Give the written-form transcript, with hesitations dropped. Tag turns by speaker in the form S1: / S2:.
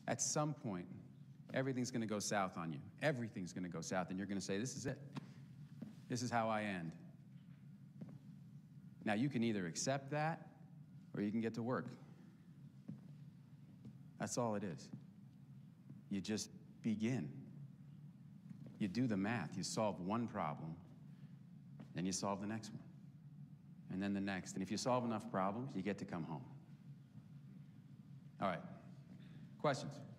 S1: At some point, everything's going to go south on you. Everything's going to go south, and you're going to say, this is it. This is how I end. Now, you can either accept that, or you can get to work. That's all it is. You just begin. You do the math. You solve one problem, then you solve the next one, and then the next. And if you solve enough problems, you get to come home. All right. Questions?